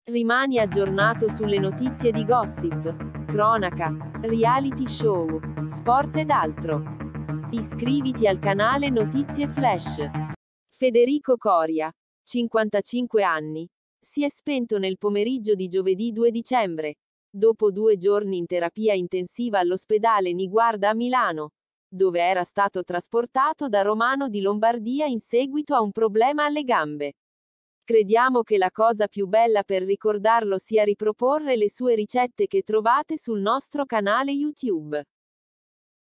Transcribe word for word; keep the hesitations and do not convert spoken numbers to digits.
Rimani aggiornato sulle notizie di gossip, cronaca, reality show, sport ed altro. Iscriviti al canale Notizie Flash. Federico Coria, cinquantacinque anni, si è spento nel pomeriggio di giovedì due dicembre, dopo due giorni in terapia intensiva all'ospedale Niguarda a Milano, dove era stato trasportato da Romano di Lombardia in seguito a un problema alle gambe. Crediamo che la cosa più bella per ricordarlo sia riproporre le sue ricette che trovate sul nostro canale YouTube.